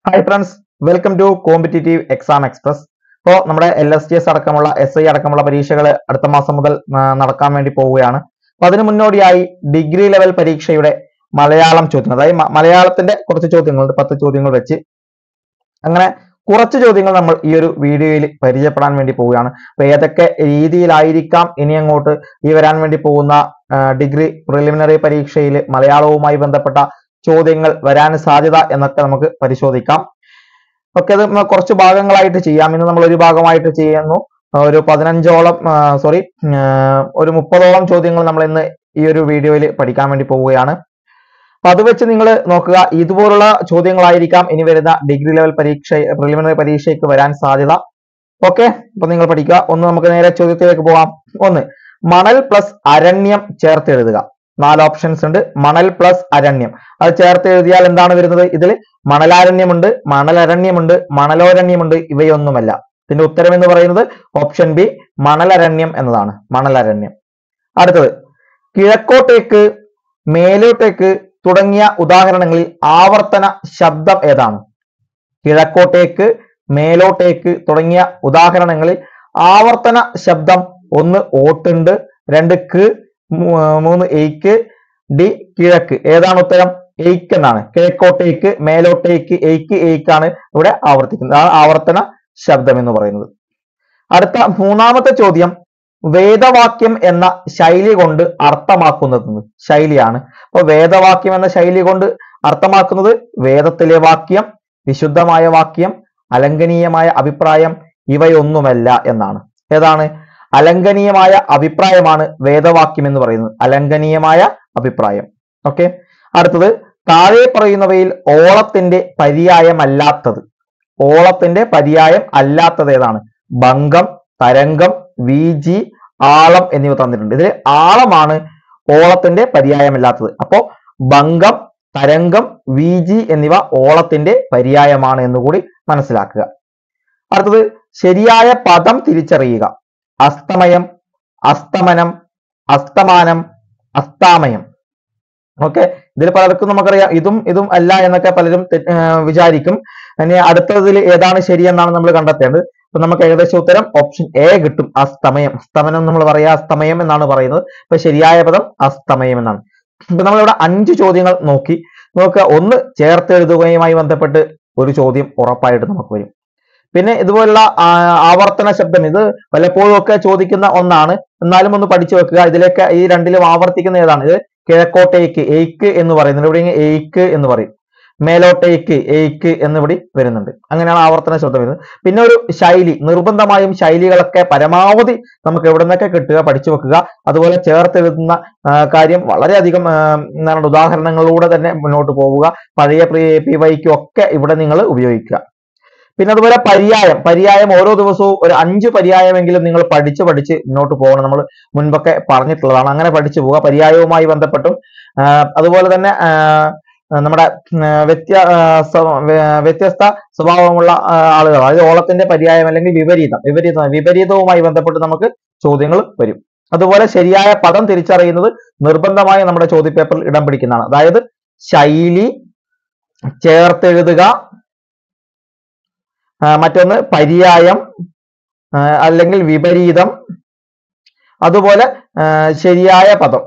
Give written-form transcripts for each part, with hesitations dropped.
Hi friends, welcome to competitive exam express. ഇപ്പോൾ നമ്മുടെ LSTS അടക്കമുള്ള SI അടക്കമുള്ള പരീക്ഷകൾ അടുത്ത മാസം മുതൽ നടക്കാൻ വേണ്ടി പോവുകയാണ്. അപ്പൊ അതിന് മുന്നോടിയായി ഡിഗ്രി ലെവൽ പരീക്ഷയുടെ മലയാളം ചോദ്യങ്ങൾ, അതായത് മലയാളത്തിന്റെ കുറച്ച് ചോദ്യങ്ങളുണ്ട്, 10 ചോദ്യങ്ങൾ വെച്ച് അങ്ങനെ കുറച്ച് ചോദ്യങ്ങൾ നമ്മൾ ഈ ഒരു വീഡിയോയിൽ പരിചയപ്പെടാൻ വേണ്ടി പോവുകയാണ്. അപ്പൊ ഏതൊക്കെ രീതിയിലായിരിക്കാം ഇനി അങ്ങോട്ട് ഈ വരാൻ വേണ്ടി പോകുന്ന ഡിഗ്രി പ്രിലിമിനറി പരീക്ഷയിൽ മലയാളവുമായി ബന്ധപ്പെട്ട ചോദ്യങ്ങൾ വരാൻ സാധ്യത എന്നൊക്കെ നമുക്ക് പരിശോധിക്കാം. ഓക്കെ, അത് കുറച്ച് ഭാഗങ്ങളായിട്ട് ചെയ്യാം. ഇന്ന് നമ്മൾ ഒരു ഭാഗമായിട്ട് ചെയ്യുന്നു. ഒരു 15ഓളം ഒരു 30ഓളം ചോദ്യങ്ങൾ നമ്മൾ ഇന്ന് ഈ ഒരു വീഡിയോയിൽ പഠിക്കാൻ വേണ്ടി പോവുകയാണ്. അപ്പൊ അത് വെച്ച് നിങ്ങൾ നോക്കുക, ഇതുപോലുള്ള ചോദ്യങ്ങളായിരിക്കാം ഇനി വരുന്ന ഡിഗ്രി ലെവൽ പരീക്ഷ പ്രിലിമിനറി പരീക്ഷയ്ക്ക് വരാൻ സാധ്യത. ഓക്കെ, അപ്പൊ നിങ്ങൾ പഠിക്കുക. ഒന്ന് നമുക്ക് നേരെ ചോദ്യത്തിലേക്ക് പോകാം. ഒന്ന്, മണൽ പ്ലസ് അരണ്യം ചേർത്ത് എഴുതുക. 4 ഓപ്ഷൻസ് ഉണ്ട്. മണൽ പ്ലസ് അരണ്യം, അത് ചേർത്ത് എഴുതിയാൽ എന്താണ് വരുന്നത്? ഇതിൽ മണലാരണ്യമുണ്ട്, മണലരണ്യമുണ്ട്, മണലോരണ്യമുണ്ട്, ഇവയൊന്നുമല്ല. ഇതിന്റെ ഉത്തരം എന്ന് പറയുന്നത് ഓപ്ഷൻ ബി, മണലരണ്യം എന്നതാണ്. മണലരണ്യം. അടുത്തത്, കിഴക്കോട്ടേക്ക്, മേലോട്ടേക്ക് തുടങ്ങിയ ഉദാഹരണങ്ങളിൽ ആവർത്തന ശബ്ദം ഏതാണ്? കിഴക്കോട്ടേക്ക്, മേലോട്ടേക്ക് തുടങ്ങിയ ഉദാഹരണങ്ങളിൽ ആവർത്തന ശബ്ദം 1 ഓട്ടുണ്ട്, 2 ക്ക്, 3 എയ്ക്ക്, ഡി കിഴക്ക്. ഏതാണ് ഉത്തരം? എയ്ക്ക് എന്നാണ്. കിഴക്കോട്ടേക്ക്, മേലോട്ടേക്ക്, എയ്ക്കാണ് ഇവിടെ ആവർത്തിക്കുന്നത്. അതാണ് ആവർത്തന ശബ്ദം എന്ന് പറയുന്നത്. അടുത്ത 3ാമത്തെ ചോദ്യം, വേദവാക്യം എന്ന ശൈലി കൊണ്ട് അർത്ഥമാക്കുന്നത് ശൈലിയാണ്. അപ്പൊ വേദവാക്യം എന്ന ശൈലി കൊണ്ട് അർത്ഥമാക്കുന്നത് വേദത്തിലെ വാക്യം, വിശുദ്ധമായ വാക്യം, അലംഘനീയമായ അഭിപ്രായം, ഇവയൊന്നുമല്ല എന്നാണ്. ഏതാണ്? അലംഘനീയമായ അഭിപ്രായമാണ് വേദവാക്യം എന്ന് പറയുന്നത്. അലംഘനീയമായ അഭിപ്രായം. ഓക്കെ, അടുത്തത്, താഴെ പറയുന്നവയിൽ ഓളത്തിന്റെ പര്യായമല്ലാത്തത്. ഓളത്തിന്റെ പര്യായം അല്ലാത്തത് ഏതാണ്? ഭംഗം, തരംഗം, വീജി, ആളം എന്നിവ തന്നിട്ടുണ്ട്. ഇതിൽ ആളമാണ് ഓളത്തിന്റെ പര്യായമല്ലാത്തത്. അപ്പോ ഭംഗം, തരംഗം, വീജി എന്നിവ ഓളത്തിന്റെ പര്യായമാണ് എന്നുകൂടി മനസ്സിലാക്കുക. അടുത്തത്, ശരിയായ പദം തിരിച്ചറിയുക. അസ്തമയം, അസ്തമനം, അസ്തമാനം, അസ്താമയം. ഓക്കെ, ഇതിൽ പലർക്കും നമുക്കറിയാം ഇതും അല്ല എന്നൊക്കെ പലരും വിചാരിക്കും. ഇനി അടുത്തതിൽ ഏതാണ് ശരിയെന്നാണ് നമ്മൾ കണ്ടെത്തേണ്ടത്. അപ്പൊ നമുക്ക് ഏകദേശം ഉത്തരം ഓപ്ഷൻ എ കിട്ടും. അസ്തമയം. അസ്തമനം നമ്മൾ പറയാ അസ്തമയം എന്നാണ് പറയുന്നത്. ഇപ്പൊ ശരിയായ പദം അസ്തമയം എന്നാണ്. ഇപ്പൊ നമ്മളിവിടെ 5 ചോദ്യങ്ങൾ നോക്കുക. ഒന്ന്, ചേർത്തെഴുതുകയുമായി ബന്ധപ്പെട്ട് ഒരു ചോദ്യം ഉറപ്പായിട്ട് നമുക്ക് വരും. പിന്നെ ഇതുപോലുള്ള ആവർത്തന ശബ്ദം, ഇത് പലപ്പോഴും ഒക്കെ ചോദിക്കുന്ന ഒന്നാണ്. എന്നാലും ഒന്ന് പഠിച്ചു വെക്കുക. ഇതിലേക്ക് ഈ രണ്ടിലും ആവർത്തിക്കുന്ന ഏതാണ്? ഇത് കിഴക്കോട്ടേക്ക്, എയ്ക്ക് എന്ന് പറയുന്നുണ്ട്. ഇവിടെ എയ്ക്ക് എന്ന് പറയും. മേലോട്ടേക്ക്, എയ്ക്ക് എന്നിവിടെ വരുന്നുണ്ട്. അങ്ങനെയാണ് ആവർത്തന ശബ്ദം വരുന്നത്. പിന്നെ ഒരു ശൈലി, നിർബന്ധമായും ശൈലികളൊക്കെ പരമാവധി നമുക്ക് എവിടെ നിന്നൊക്കെ കിട്ടുക പഠിച്ചു വെക്കുക. അതുപോലെ ചേർത്തെഴുതുന്ന കാര്യം വളരെയധികം ഉദാഹരണങ്ങളിലൂടെ തന്നെ മുന്നോട്ട് പോവുക. പഴയ PYQ ഒക്കെ ഇവിടെ നിങ്ങൾ ഉപയോഗിക്കുക. പിന്നെ അതുപോലെ പര്യായം ഓരോ ദിവസവും ഒരു 5 പര്യായമെങ്കിലും നിങ്ങൾ പഠിച്ച് മുന്നോട്ട് പോകണം. നമ്മൾ മുൻപൊക്കെ പറഞ്ഞിട്ടുള്ളതാണ്. അങ്ങനെ പഠിച്ചു പോവുക പര്യായവുമായി ബന്ധപ്പെട്ടും. അതുപോലെ തന്നെ നമ്മുടെ വ്യത്യസ്ത സ്വഭാവമുള്ള ആളുകൾ, അതായത് ഓളത്തിന്റെ പര്യായം അല്ലെങ്കിൽ വിപരീതവുമായി ബന്ധപ്പെട്ട് നമുക്ക് ചോദ്യങ്ങൾ വരും. അതുപോലെ ശരിയായ പദം തിരിച്ചറിയുന്നത് നിർബന്ധമായി നമ്മുടെ ചോദ്യപേപ്പറിൽ ഇടം പിടിക്കുന്നതാണ്. അതായത് ശൈലി, ചേർത്തെഴുതുക, മറ്റൊന്ന് പര്യായം അല്ലെങ്കിൽ വിപരീതം, അതുപോലെ ശരിയായ പദം.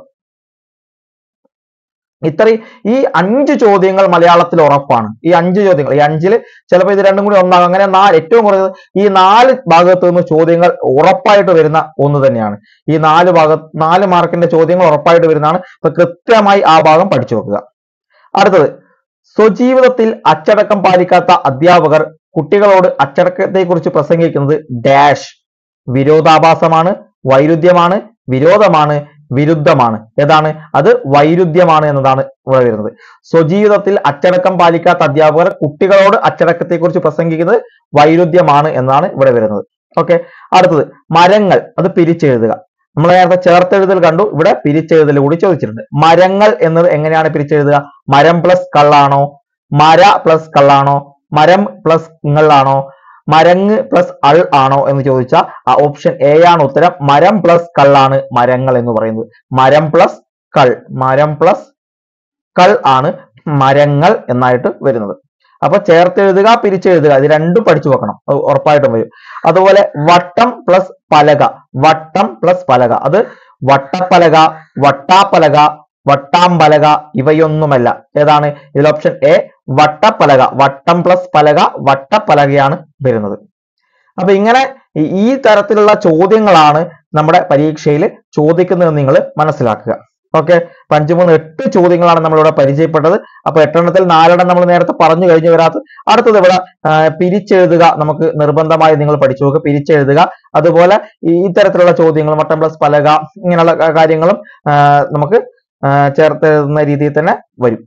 ഈ 5 ചോദ്യങ്ങൾ മലയാളത്തിൽ ഉറപ്പാണ്. ഈ 5 ചോദ്യങ്ങൾ, ഈ 5-ൽ ചിലപ്പോൾ ഇത് രണ്ടും കൂടി ഒന്നാകും. അങ്ങനെ ഏറ്റവും കുറഞ്ഞത് ഈ 4 ഭാഗത്തു നിന്ന് ചോദ്യങ്ങൾ ഉറപ്പായിട്ട് വരുന്ന ഒന്ന് തന്നെയാണ്. ഈ 4 മാർക്കിന്റെ ചോദ്യങ്ങൾ ഉറപ്പായിട്ട് വരുന്നതാണ്. അപ്പൊ കൃത്യമായി ആ ഭാഗം പഠിച്ചു വെക്കുക. അടുത്തത്, സ്വജീവിതത്തിൽ അച്ചടക്കം പാലിക്കാത്ത അധ്യാപകർ കുട്ടികളോട് അച്ചടക്കത്തെ കുറിച്ച് പ്രസംഗിക്കുന്നത് ഡാഷ്. വിരോധാഭാസമാണ്, വൈരുദ്ധ്യമാണ്, വിരോധമാണ്, വിരുദ്ധമാണ്. ഏതാണ്? അത് വൈരുദ്ധ്യമാണ് എന്നതാണ് ഇവിടെ വരുന്നത്. സ്വജീവിതത്തിൽ അച്ചടക്കം പാലിക്കാത്ത അധ്യാപകർ കുട്ടികളോട് അച്ചടക്കത്തെ കുറിച്ച് പ്രസംഗിക്കുന്നത് വൈരുദ്ധ്യമാണ് എന്നാണ് ഇവിടെ വരുന്നത്. ഓക്കെ, അടുത്തത്, മരങ്ങൾ, അത് പിരിച്ചെഴുതുക. നമ്മൾ നേരത്തെ ചേർത്തെഴുതൽ കണ്ടു, ഇവിടെ പിരിച്ചെഴുതൽ കൂടി ചോദിച്ചിട്ടുണ്ട്. മരങ്ങൾ എന്നത് എങ്ങനെയാണ് പിരിച്ചെഴുതുക? മരം പ്ലസ് കള്ളാണോ? മര പ്ലസ് കള്ളാണോ? മരം പ്ലസ് ങ്ങളാണോ? മരങ്ങ് പ്ലസ് അൾ ആണോ എന്ന് ചോദിച്ചാൽ ഓപ്ഷൻ എ ആണ് ഉത്തരം. മരം പ്ലസ് കള്ളാണ് മരങ്ങൾ എന്ന് പറയുന്നത്. മരം പ്ലസ് കൾ ആണ് മരങ്ങൾ എന്നായിട്ട് വരുന്നത്. അപ്പൊ ചേർത്തെഴുതുക പിരിച്ചെഴുതുക ഇത് രണ്ടും പഠിച്ചു വെക്കണം, ഉറപ്പായിട്ടും വരും. അതുപോലെ വട്ടം പ്ലസ് പലക, വട്ടം പ്ലസ് പലക, അത് വട്ടപ്പലക, വട്ടാപ്പലക, വട്ടാമ്പലക ഇവയൊന്നുമല്ല. ഏതാണ് ഇതിൽ ഓപ്ഷൻ എ വട്ടപ്പലക, വട്ടം പ്ലസ് പലക വട്ടപ്പലകയാണ് വരുന്നത്. അപ്പൊ ഇങ്ങനെ ഈ തരത്തിലുള്ള ചോദ്യങ്ങളാണ് നമ്മുടെ പരീക്ഷയിൽ ചോദിക്കുന്നത് നിങ്ങൾ മനസ്സിലാക്കുക. ഓക്കെ, 5, 3, 8 ചോദ്യങ്ങളാണ് നമ്മളിവിടെ പരിചയപ്പെട്ടത്. അപ്പൊ 8 4 നമ്മൾ നേരത്തെ പറഞ്ഞു കഴിഞ്ഞു വരാത്ത. അടുത്തത് ഇവിടെ പിരിച്ചെഴുതുക നമുക്ക് നിർബന്ധമായി നിങ്ങൾ പഠിച്ചു നോക്കുക, പിരിച്ചെഴുതുക. അതുപോലെ ഇത്തരത്തിലുള്ള ചോദ്യങ്ങൾ വട്ടം പ്ലസ് പലക ഇങ്ങനെയുള്ള കാര്യങ്ങളും നമുക്ക് ചേർത്തെഴുതുന്ന രീതിയിൽ തന്നെ വരും.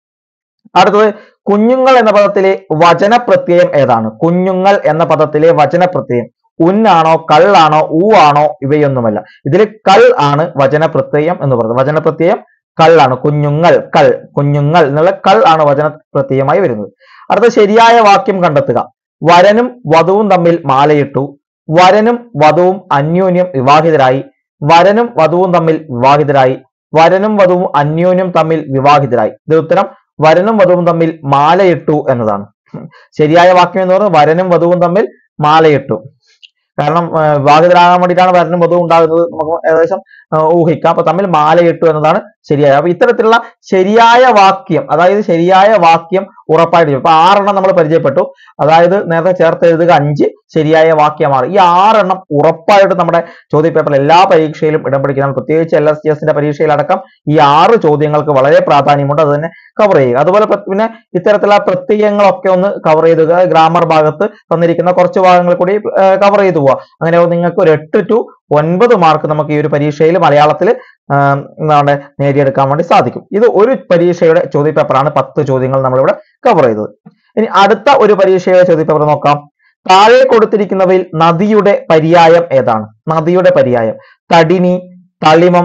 അടുത്തത് കുഞ്ഞുങ്ങൾ എന്ന പദത്തിലെ വചനപ്രത്യയം ഏതാണ്? കുഞ്ഞുങ്ങൾ എന്ന പദത്തിലെ വചനപ്രത്യയം ഉന്നാണോ കള്ളാണോ ഊ ആണോ ഇവയൊന്നുമല്ല. ഇതിൽ കൾ ആണ് വചനപ്രത്യയം എന്ന് പറയുന്നത്. വചനപ്രത്യയം കള്ളാണ്. കുഞ്ഞുങ്ങൾ കൾ, കുഞ്ഞുങ്ങൾ എന്നുള്ള കൾ ആണ് വചനപ്രത്യയമായി വരുന്നത്. അടുത്ത ശരിയായ വാക്യം കണ്ടെത്തുക. വരനും വധുവും തമ്മിൽ മാലയിട്ടു, വരനും വധുവും അന്യോന്യം വിവാഹിതരായി, വരനും വധുവും തമ്മിൽ വിവാഹിതരായി, വരനും വധുവും അന്യോന്യം തമ്മിൽ വിവാഹിതരായി. ഇത് ഉത്തരം വരനും വധുവും തമ്മിൽ മാലയിട്ടു എന്നതാണ്. ശരിയായ വാക്യം എന്ന് പറയുന്നത് വരനും വധുവും തമ്മിൽ മാലയിട്ടു. കാരണം വിവാഹിതരാകാൻ വേണ്ടിയിട്ടാണ് വരനും വധുവും ഉണ്ടാകുന്നത്, നമുക്ക് ഏകദേശം ഊഹിക്കാം. അപ്പൊ തമ്മിൽ മാലയിട്ടു എന്നതാണ് ശരിയായ. അപ്പൊ ഇത്തരത്തിലുള്ള ശരിയായ വാക്യം, അതായത് ശരിയായ വാക്യം ഉറപ്പായിട്ട് ഇപ്പൊ 6 നമ്മൾ പരിചയപ്പെട്ടു. അതായത് നേരത്തെ ചേർത്ത് എഴുതുക 5, ശരിയായ വാക്യമാണ്. ഈ 6 ഉറപ്പായിട്ട് നമ്മുടെ ചോദ്യപേപ്പറിൽ എല്ലാ പരീക്ഷയിലും ഇടം പിടിക്കുന്നതാണ്. പ്രത്യേകിച്ച് LSTSന്റെ പരീക്ഷയിലടക്കം ഈ 6 ചോദ്യങ്ങൾക്ക് വളരെ പ്രാധാന്യമുണ്ട്. അത് തന്നെ കവർ ചെയ്യുക. അതുപോലെ പിന്നെ ഇത്തരത്തിലുള്ള പ്രത്യയങ്ങളൊക്കെ ഒന്ന് കവർ ചെയ്തുക. ഗ്രാമർ ഭാഗത്ത് തന്നിരിക്കുന്ന കുറച്ച് ഭാഗങ്ങൾ കൂടി കവർ ചെയ്തു പോവുക. അങ്ങനെ നിങ്ങൾക്ക് ഒരു 8 to 9 മാർക്ക് നമുക്ക് ഈ ഒരു പരീക്ഷയിൽ മലയാളത്തിൽ എന്താണ് നേടിയെടുക്കാൻ വേണ്ടി സാധിക്കും. ഇത് ഒരു പരീക്ഷയുടെ ചോദ്യപേപ്പറാണ്. 10 ചോദ്യങ്ങൾ നമ്മളിവിടെ കവർ ചെയ്തത്. ഇനി അടുത്ത ഒരു പരീക്ഷയുടെ ചോദ്യപേപ്പർ നോക്കാം. താഴെ കൊടുത്തിരിക്കുന്നവയിൽ നദിയുടെ പര്യായം ഏതാണ്? നദിയുടെ പര്യായം തടിനി, തളിമം,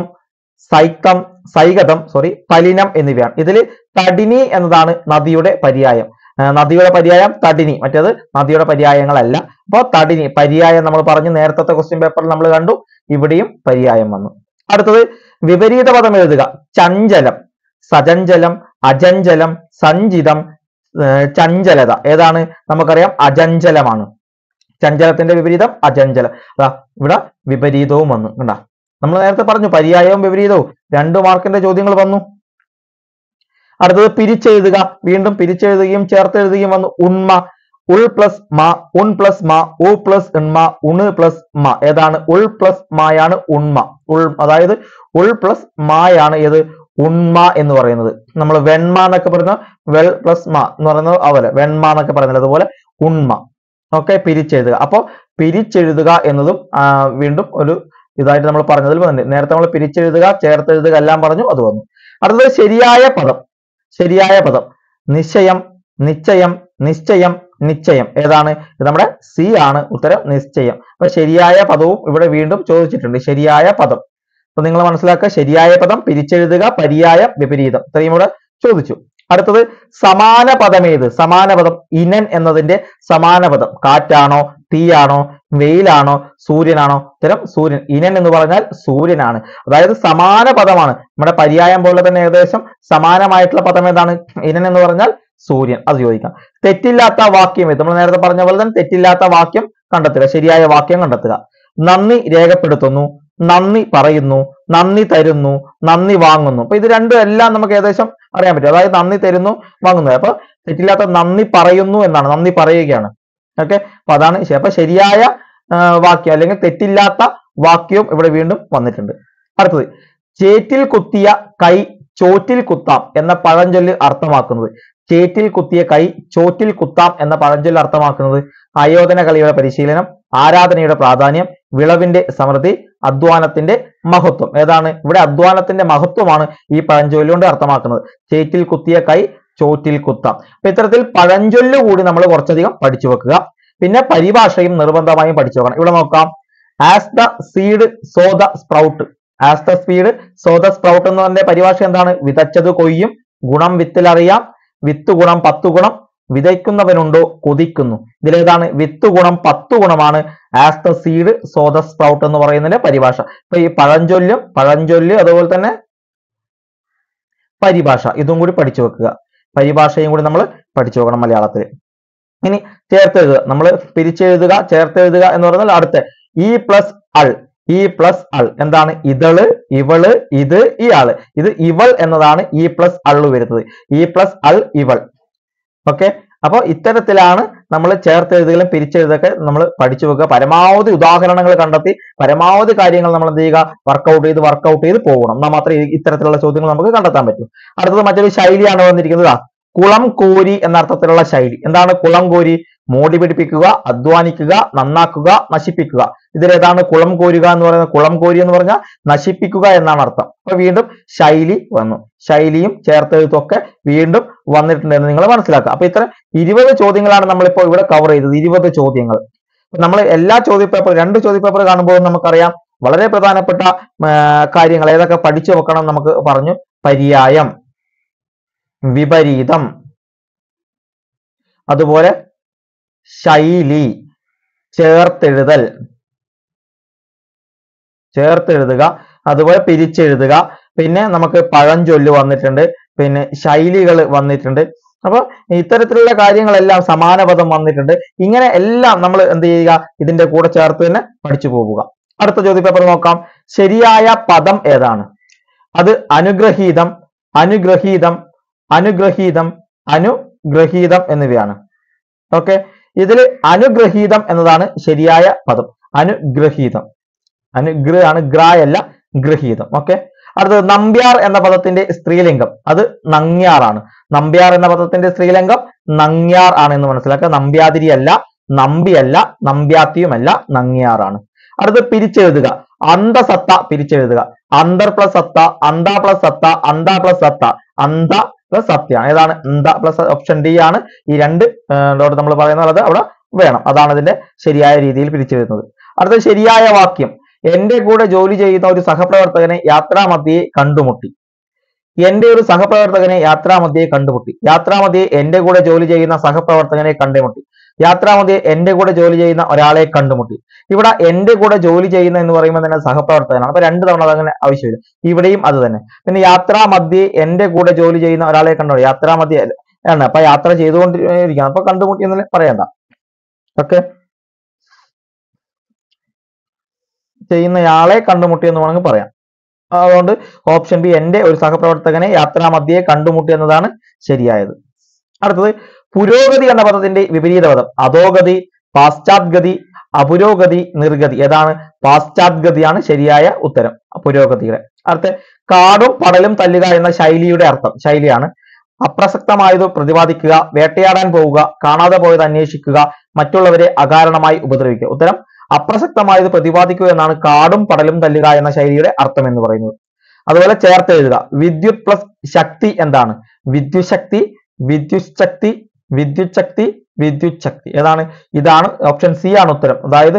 സൈകതം, പലിനം എന്നിവയാണ്. ഇതിൽ തടിനി എന്നതാണ് നദിയുടെ പര്യായം. നദിയുടെ പര്യായം തടിനി, മറ്റേത് നദിയുടെ പര്യായങ്ങളല്ല. അപ്പൊ തടിനി പര്യായം നമ്മൾ പറഞ്ഞു, നേരത്തെ ക്വസ്റ്റ്യൻ പേപ്പറിൽ നമ്മൾ കണ്ടു. ഇവിടെയും പര്യായം വന്നു. അടുത്തത് വിപരീത പദം എഴുതുക. ചഞ്ചലം, സചഞ്ചലം, അചഞ്ചലം, സഞ്ചിതം, ചഞ്ചലത. ഏതാണ്? നമുക്കറിയാം അചഞ്ചലമാണ്. ചഞ്ചലത്തിന്റെ വിപരീതം അചഞ്ചലം. ഇവിടെ വിപരീതവും വന്നു. കണ്ടാ, നമ്മൾ നേരത്തെ പറഞ്ഞു പര്യായവും വിപരീതവും 2 മാർക്കിന്റെ ചോദ്യങ്ങൾ വന്നു. അടുത്തത് പിരിച്ചെഴുതുക. വീണ്ടും പിരിച്ചെഴുതുകയും ചേർത്തെഴുതുകയും വന്നു. ഉണ്മ, ഉൾ പ്ലസ് മ, ഉൺ പ്ലസ് മ, ഉ പ്ലസ് ഉണ്മ, ഉണ് പ്ലസ് മ. ഏതാണ്? ഉൾ പ്ലസ് മായാണ് ഉണ്മ. അതായത് ഉൾ പ്ലസ് മായാണ് ഏത്? ഉണ്മ എന്ന് പറയുന്നത്. നമ്മൾ വെണ്മ എന്നൊക്കെ പറയുന്ന വെൾ പ്ലസ് മ എന്ന് പറയുന്നത് അതുപോലെ വെണ്മ എന്നൊക്കെ പറയുന്നത് അതുപോലെ ഉണ്മ. ഓക്കെ, പിരിച്ചെഴുതുക. അപ്പൊ പിരിച്ചെഴുതുക എന്നതും വീണ്ടും ഒരു ഇതായിട്ട് നമ്മൾ പറഞ്ഞതിൽ വന്നിട്ടുണ്ട്. നേരത്തെ നമ്മൾ പിരിച്ചെഴുതുക ചേർത്തെഴുതുക എല്ലാം പറഞ്ഞു, അത് വന്നു. അടുത്തത് ശരിയായ പദം. ശരിയായ പദം നിശ്ചയം, നിശ്ചയം, നിശ്ചയം, നിശ്ചയം. ഏതാണ്? ഇത് നമ്മുടെ സി ആണ് ഉത്തരം, നിശ്ചയം. അപ്പൊ ശരിയായ പദവും ഇവിടെ വീണ്ടും ചോദിച്ചിട്ടുണ്ട്. ശരിയായ പദം അപ്പൊ നിങ്ങൾ മനസ്സിലാക്കുക. ശരിയായ പദം, പിരിച്ചെഴുതുക, പര്യായം, വിപരീതം, ഇത്രയും ഇവിടെ ചോദിച്ചു. അടുത്തത് സമാന പദം ഏത്? സമാന പദം ഇനൻ എന്നതിന്റെ സമാന പദം കാറ്റാണോ, തീയാണോ, വെയിലാണോ, സൂര്യനാണോ? ഉത്തരം സൂര്യൻ. ഇനൻ എന്ന് പറഞ്ഞാൽ സൂര്യനാണ്. അതായത് സമാന പദമാണ്. നമ്മുടെ പര്യായം പോലെ തന്നെ ഏകദേശം സമാനമായിട്ടുള്ള പദം ഏതാണ്? ഇനൻ എന്ന് പറഞ്ഞാൽ സൂര്യൻ. അത് ചോദിക്കാം. തെറ്റില്ലാത്ത വാക്യം ഏത്? നമ്മൾ നേരത്തെ പറഞ്ഞ പോലെ തന്നെ തെറ്റില്ലാത്ത വാക്യം കണ്ടെത്തുക. ശരിയായ വാക്യം കണ്ടെത്തുക. നന്ദി രേഖപ്പെടുത്തുന്നു, നന്ദി പറയുന്നു, നന്ദി തരുന്നു, നന്ദി വാങ്ങുന്നു. അപ്പൊ ഇത് രണ്ടും എല്ലാം നമുക്ക് ഏകദേശം അറിയാൻ പറ്റും. അതായത് നന്ദി തരുന്നു, വാങ്ങുന്നു. അപ്പൊ തെറ്റില്ലാത്ത നന്ദി പറയുന്നു എന്നാണ്, നന്ദി പറയുകയാണ്. ഓക്കെ, അപ്പൊ അതാണ്. അപ്പൊ ശരിയായ വാക്യം അല്ലെങ്കിൽ തെറ്റില്ലാത്ത വാക്യവും ഇവിടെ വീണ്ടും വന്നിട്ടുണ്ട്. അടുത്തത് ചേറ്റിൽ കുത്തിയ കൈ ചോറ്റിൽ കുത്താം എന്ന പഴഞ്ചൊല്ല് അർത്ഥമാക്കുന്നത്. ചേറ്റിൽ കുത്തിയ കൈ ചോറ്റിൽ കുത്താം എന്ന പഴഞ്ചൊല്ല് അർത്ഥമാക്കുന്നത് ആയോധന കളിയുടെ പരിശീലനം, ആരാധനയുടെ പ്രാധാന്യം, വിളവിന്റെ സമൃദ്ധി, അധ്വാനത്തിന്റെ മഹത്വം. ഏതാണ്? ഇവിടെ അധ്വാനത്തിന്റെ മഹത്വമാണ് ഈ പഴഞ്ചൊല്ല് കൊണ്ട് അർത്ഥമാക്കുന്നത്. ചേറ്റിൽ കുത്തിയ കൈ ചോറ്റിൽ കുത്താം. അപ്പൊ ഇത്തരത്തിൽ പഴഞ്ചൊല്ല് കൂടി നമ്മൾ കുറച്ചധികം പഠിച്ചു വെക്കുക. പിന്നെ പരിഭാഷയും നിർബന്ധമായും പഠിച്ചു വെക്കണം. ഇവിടെ നോക്കാം. As the seed so the sprout. As the seed so the sprout എന്ന് പറഞ്ഞ പരിഭാഷ എന്താണ്? വിതച്ചത് കൊയ്യും, ഗുണം വിത്തിലറിയാം, വിത്ത് ഗുണം 10 ഗുണം, വിതയ്ക്കുന്നവനുണ്ടോ കൊതിക്കുന്നു. ഇതിലേതാണ്? വിത്ത് ഗുണം 10 ഗുണമാണ് as the seed so the sprout എന്ന് പറയുന്നതിന്റെ പരിഭാഷ. ഇപ്പൊ ഈ പഴഞ്ചൊല്ല് അതുപോലെ തന്നെ പരിഭാഷ ഇതും കൂടി പഠിച്ചു വെക്കുക. പരിഭാഷയും കൂടി നമ്മൾ പഠിച്ചു നോക്കണം മലയാളത്തിൽ. ഇനി ചേർത്തെഴുതുക, നമ്മൾ പിരിച്ചെഴുതുക ചേർത്തെഴുതുക എന്ന് പറഞ്ഞാൽ അടുത്ത ഈ പ്ലസ് അൾ, ഈ പ്ലസ് അൾ എന്താണ്? ഇതള്, ഇവള്, ഇത്, ഇയാള്. ഇത് ഇവൾ എന്നതാണ് ഈ പ്ലസ് അള്ളു വരുന്നത്. ഈ പ്ലസ് അൾ, ഇവൾ. ഓക്കെ, അപ്പൊ ഇത്തരത്തിലാണ് നമ്മൾ ചേർത്തെഴുതുകയും പിരിച്ചെഴുതൊക്കെ നമ്മൾ പഠിച്ചു വെക്കുക. പരമാവധി ഉദാഹരണങ്ങൾ കണ്ടെത്തി പരമാവധി കാര്യങ്ങൾ നമ്മൾ എന്ത് ചെയ്യുക? വർക്കൗട്ട് ചെയ്ത് പോകണം. എന്നാൽ മാത്രമേ ഇത്തരത്തിലുള്ള ചോദ്യങ്ങൾ നമുക്ക് കണ്ടെത്താൻ പറ്റൂ. അടുത്തത് മറ്റൊരു ശൈലിയാണ് വന്നിരിക്കുന്നത്. കുളം കോരി എന്ന അർത്ഥത്തിലുള്ള ശൈലി. എന്താണ് കുളം കോരി? മോടി പിടിപ്പിക്കുക, അധ്വാനിക്കുക, നന്നാക്കുക, നശിപ്പിക്കുക. ഇതിലേതാണ് കുളം കോരുക എന്ന് പറയുന്നത്? കുളം കോരി എന്ന് പറഞ്ഞാൽ നശിപ്പിക്കുക എന്നാണ് അർത്ഥം. അപ്പൊ വീണ്ടും ശൈലി വന്നു, ശൈലിയും ചേർത്തെഴുത്തും ഒക്കെ വീണ്ടും വന്നിട്ടുണ്ടെന്ന് നിങ്ങൾ മനസ്സിലാക്കുക. അപ്പൊ ഇത്ര 20 ചോദ്യങ്ങളാണ് നമ്മളിപ്പോൾ ഇവിടെ കവർ ചെയ്തത്. 20 ചോദ്യങ്ങൾ. നമ്മൾ എല്ലാ ചോദ്യപേപ്പർ 2 ചോദ്യപേപ്പർ കാണുമ്പോൾ നമുക്കറിയാം വളരെ പ്രധാനപ്പെട്ട കാര്യങ്ങൾ ഏതൊക്കെ പഠിച്ചു വെക്കണം നമുക്ക് പറഞ്ഞു. പര്യായം, വിപരീതം, അതുപോലെ ശൈലി, ചേർത്തെഴുതുക, അതുപോലെ പിരിച്ചെഴുതുക. പിന്നെ നമുക്ക് പഴഞ്ചൊല്ല് വന്നിട്ടുണ്ട്, പിന്നെ ശൈലികൾ വന്നിട്ടുണ്ട്. അപ്പൊ ഇത്തരത്തിലുള്ള കാര്യങ്ങളെല്ലാം സമാനപദം വന്നിട്ടുണ്ട്. ഇങ്ങനെ എല്ലാം നമ്മൾ എന്ത് ചെയ്യുക? ഇതിന്റെ കൂടെ ചേർത്ത് തന്നെ പഠിച്ചു പോവുക. അടുത്ത ചോദ്യപേപ്പർ നോക്കാം. ശരിയായ പദം ഏതാണ്? അത് അനുഗ്രഹീതം, അനുഗ്രഹീതം, അനുഗ്രഹീതം, അനുഗ്രഹീതം എന്നിവയാണ്. ഓക്കെ, ഇതിൽ അനുഗ്രഹീതം എന്നതാണ് ശരിയായ പദം. അനുഗ്രഹീതം, അനുഗ്രഹാണ്, ഗ്രായല്ല, ഗ്രഹീതം. ഓക്കെ, അടുത്തത് നമ്പ്യാർ എന്ന പദത്തിന്റെ സ്ത്രീലിംഗം. അത് നങ്ങ്യാറാണ്. നമ്പ്യാർ എന്ന പദത്തിന്റെ സ്ത്രീലിംഗം നങ്ങ്യാർ ആണ് എന്ന് മനസ്സിലാക്കുക. നമ്പ്യാതിരി അല്ല, നമ്പിയല്ല, നമ്പ്യാത്തിയുമല്ല, നങ്ങ്യാറാണ്. അടുത്തത് പിരിച്ചെഴുതുക. അന്തസത്ത പിരിച്ചെഴുതുക. അന്തർ പ്ലസ് സത്ത, അന്ത പ്ലസ് സത്ത, അന്ത പ്ലസ് സത്ത, അന്ത പ്ലസ് സത്യാണ്. ഏതാണ്? അന്ത പ്ലസ് ഓപ്ഷൻ ഡി ആണ്. ഈ രണ്ട് നമ്മൾ പറയുന്നത് അവിടെ വേണം. അതാണ് ഇതിന്റെ ശരിയായ രീതിയിൽ പിരിച്ചെഴുതുന്നത്. അടുത്ത ശരിയായ വാക്യം. എന്റെ കൂടെ ജോലി ചെയ്യുന്ന ഒരു സഹപ്രവർത്തകനെ യാത്രാമധ്യേ കണ്ടുമുട്ടി. എന്റെ ഒരു സഹപ്രവർത്തകനെ യാത്രാമധ്യേ കണ്ടുമുട്ടി. യാത്രാമധ്യേ എന്റെ കൂടെ ജോലി ചെയ്യുന്ന സഹപ്രവർത്തകനെ കണ്ടുമുട്ടി. യാത്രാമധ്യേ എന്റെ കൂടെ ജോലി ചെയ്യുന്ന ഒരാളെ കണ്ടുമുട്ടി. ഇവിടെ എന്റെ കൂടെ ജോലി ചെയ്യുന്ന എന്ന് പറയുമ്പോൾ തന്നെ സഹപ്രവർത്തകനാണ്. അപ്പൊ 2 തവണ അതങ്ങനെ ആവശ്യമില്ല. ഇവിടെയും അത് തന്നെ. പിന്നെ യാത്രാമധ്യേ എന്റെ കൂടെ ജോലി ചെയ്യുന്ന ഒരാളെ കണ്ടുമുട്ടി. യാത്രാമധ്യേ ആണ്, അപ്പൊ യാത്ര ചെയ്തുകൊണ്ടിരിക്കുകയാണ്. അപ്പൊ കണ്ടുമുട്ടി എന്ന് പറയണ്ട. ഓക്കെ, ചെയ്യുന്നയാളെ കണ്ടുമുട്ടി എന്ന് വേണമെങ്കിൽ പറയാം. അതുകൊണ്ട് ഓപ്ഷൻ ബി, എന്റെ ഒരു സഹപ്രവർത്തകനെ യാത്രാമധ്യേ കണ്ടുമുട്ടി എന്നതാണ് ശരിയായത്. അടുത്തത് പുരോഗതി എന്ന പദത്തിന്റെ വിപരീത പദം. അധോഗതി, പാശ്ചാത്ഗതി, അപുരോഗതി, നിർഗതി. ഏതാണ്? പാശ്ചാത്ഗതിയാണ് ശരിയായ ഉത്തരം. പുരോഗതിയുടെ അടുത്ത കാടും പടലും തല്ലുക എന്ന ശൈലിയുടെ അർത്ഥം. ശൈലിയാണ്. അപ്രസക്തമായത് പ്രതിപാദിക്കുക, വേട്ടയാടാൻ പോവുക, കാണാതെ പോയത് അന്വേഷിക്കുക, മറ്റുള്ളവരെ അകാരണമായി ഉപദ്രവിക്കുക. ഉത്തരം അപ്രസക്തമായത് പ്രതിപാദിക്കുക എന്നാണ് കാടും പടലും തല്ലുക എന്ന ശൈലിയുടെ അർത്ഥം എന്ന് പറയുന്നത്. അതുപോലെ ചേർത്തെഴുതുക. വിദ്യുത് പ്ലസ് ശക്തി എന്താണ്? വിദ്യുശക്തി, വിദ്യുശക്തി, വിദ്യുച്ഛക്തി, വിദ്യുച്ഛക്തി. ഏതാണ്? ഇതാണ് ഓപ്ഷൻ സി ആണ് ഉത്തരം. അതായത്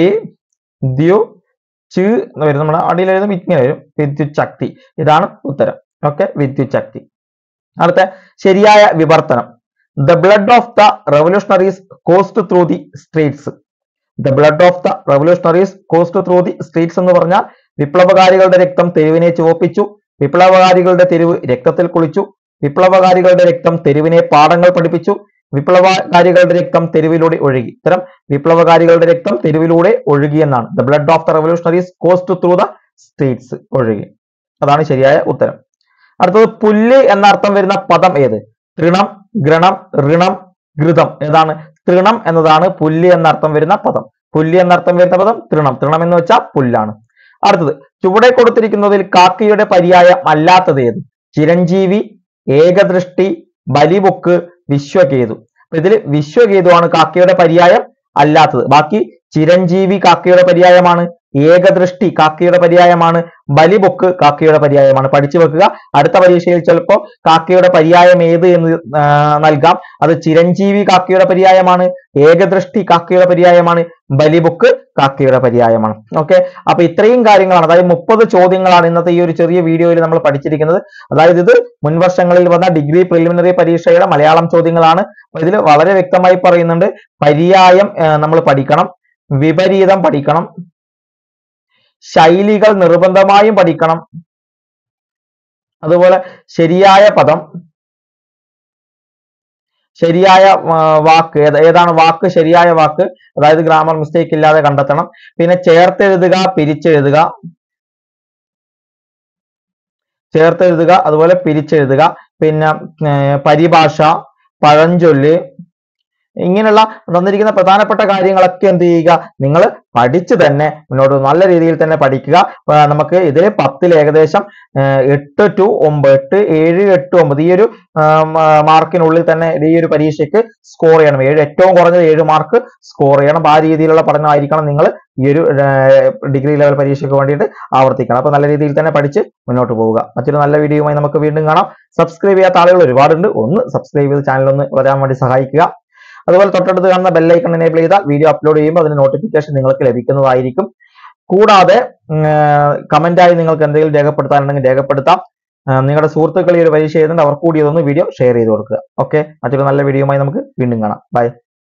വിദ്യു ച് എന്ന് വരും. നമ്മുടെ അടിയിൽ എഴുതും, ഇങ്ങനെ വരും, വിദ്യുച്ഛക്തി. ഇതാണ് ഉത്തരം. ഓക്കെ, വിദ്യുച്ഛക്തി. അടുത്ത ശരിയായ വിവർത്തനം. The blood of the revolutionaries cost through the streets. The blood of the revolutionaries cost through the streets എന്ന് പറഞ്ഞാൽ വിപ്ലവകാരികളുടെ രക്തം തെരുവിനെ ചുവപ്പിച്ചു, വിപ്ലവകാരികളുടെ തെരുവ് രക്തത്തിൽ കുളിച്ചു, വിപ്ലവകാരികളുടെ രക്തം തെരുവിനെ പാഠങ്ങൾ പഠിപ്പിച്ചു, വിപ്ലവകാരികളുടെ രക്തം തെരുവിലൂടെ ഒഴുകി. ഇത്തരം വിപ്ലവകാരികളുടെ രക്തം തെരുവിലൂടെ ഒഴുകി എന്നാണ്. The blood of the revolutionaries cost through the streets, ഒഴുകി. അതാണ് ശരിയായ ഉത്തരം. അടുത്തത് പുല്ല് എന്ന അർത്ഥം വരുന്ന പദം ഏത്? തൃണം, ഘൃണം, ഋണം, ഘൃതം. ഏതാണ്? തൃണം എന്നതാണ് പുല്ല് എന്ന അർത്ഥം വരുന്ന പദം. പുല്ല് എന്ന അർത്ഥം വരുന്ന പദം തൃണം. തൃണം എന്ന് വെച്ചാൽ പുല്ലാണ്. അടുത്തത് ചുവടെ കൊടുത്തിരിക്കുന്നതിൽ കാക്കയുടെ പര്യായം അല്ലാത്തത് ഏത്? ചിരഞ്ജീവി, ഏകദൃഷ്ടി, ബലിബുക്ക്, വിശ്വകേതു. അപ്പൊ ഇതിൽ വിശ്വകേതു ആണ് കാക്കയുടെ പര്യായം അല്ലാത്തത്. ബാക്കി ചിരഞ്ജീവി കാക്കയുടെ പര്യായമാണ്, ഏകദൃഷ്ടി കാക്കയുടെ പര്യായമാണ്, ബലിബുക്ക് കാക്കയുടെ പര്യായമാണ്. പഠിച്ചു വെക്കുക. അടുത്ത പരീക്ഷയിൽ ചിലപ്പോൾ കാക്കയുടെ പര്യായം ഏത് എന്ന് നൽകാം. അത് ചിരഞ്ജീവി കാക്കയുടെ പര്യായമാണ്, ഏകദൃഷ്ടി കാക്കയുടെ പര്യായമാണ്, ബലിബുക്ക് കാക്കയുടെ പര്യായമാണ്. ഓക്കെ, അപ്പൊ ഇത്രയും കാര്യങ്ങളാണ്, അതായത് 30 ചോദ്യങ്ങളാണ് ഇന്നത്തെ ഈ ഒരു ചെറിയ വീഡിയോയിൽ നമ്മൾ പഠിച്ചിരിക്കുന്നത്. അതായത് ഇത് മുൻവർഷങ്ങളിൽ വന്ന ഡിഗ്രി പ്രിലിമിനറി പരീക്ഷയുടെ മലയാളം ചോദ്യങ്ങളാണ്. അപ്പൊ ഇതിൽ വളരെ വ്യക്തമായി പറയുന്നുണ്ട്, പര്യായം നമ്മൾ പഠിക്കണം, വിപരീതം പഠിക്കണം, ശൈലികൾ നിർബന്ധമായും പഠിക്കണം, അതുപോലെ ശരിയായ പദം, ശരിയായ വാക്ക് ഏതാണ് വാക്ക്, ശരിയായ വാക്ക്, അതായത് ഗ്രാമർ മിസ്റ്റേക്ക് ഇല്ലാതെ കണ്ടെത്തണം. പിന്നെ ചേർത്തെഴുതുക, പിരിച്ചെഴുതുക, അതുപോലെ പിരിച്ചെഴുതുക. പിന്നെ പരിഭാഷ, പഴഞ്ചൊല്ല്, ഇങ്ങനെയുള്ള തന്നിരിക്കുന്ന പ്രധാനപ്പെട്ട കാര്യങ്ങളൊക്കെ എന്ത് ചെയ്യുക, നിങ്ങൾ പഠിച്ച് തന്നെ മുന്നോട്ട് നല്ല രീതിയിൽ തന്നെ പഠിക്കുക. നമുക്ക് ഇതിൽ 10ൽ ഏകദേശം 8 to 9, 8, 7, 8, 9 ഈ ഒരു മാർക്കിനുള്ളിൽ തന്നെ ഈ ഒരു പരീക്ഷയ്ക്ക് സ്കോർ ചെയ്യണം. ഏറ്റവും കുറഞ്ഞത് 7 മാർക്ക് സ്കോർ ചെയ്യണം. ആ രീതിയിലുള്ള പഠനമായിരിക്കണം നിങ്ങൾ ഈ ഒരു ഡിഗ്രി ലെവൽ പരീക്ഷയ്ക്ക് വേണ്ടിയിട്ട് ആവർത്തിക്കണം. അപ്പൊ നല്ല രീതിയിൽ തന്നെ പഠിച്ച് മുന്നോട്ട് പോവുക. മറ്റൊരു നല്ല വീഡിയോയുമായി നമുക്ക് വീണ്ടും കാണാം. സബ്സ്ക്രൈബ് ചെയ്യാത്ത ആളുകൾ ഒരുപാടുണ്ട്, ഒന്ന് സബ്സ്ക്രൈബ് ചെയ്ത് ചാനൽ ഒന്ന് വരാൻ വേണ്ടി സഹായിക്കുക. അതുപോലെ തൊട്ടടുത്ത് കാണുന്ന ബെല്ലൈക്കൺ എനേബിൾ ചെയ്താൽ വീഡിയോ അപ്ലോഡ് ചെയ്യുമ്പോൾ അതിന് നോട്ടിഫിക്കേഷൻ നിങ്ങൾക്ക് ലഭിക്കുന്നതായിരിക്കും. കൂടാതെ കമന്റായി നിങ്ങൾക്ക് എന്തെങ്കിലും രേഖപ്പെടുത്താനുണ്ടെങ്കിൽ രേഖപ്പെടുത്താം. നിങ്ങളുടെ സുഹൃത്തുക്കൾ ഈ ഒരു പരീക്ഷ എഴുതുന്നുണ്ട്, അവർ കൂടി ഇതൊന്ന് വീഡിയോ ഷെയർ ചെയ്ത് കൊടുക്കുക. ഓക്കെ, മറ്റൊരു നല്ല വീഡിയോയുമായി നമുക്ക് വീണ്ടും കാണാം. ബൈ.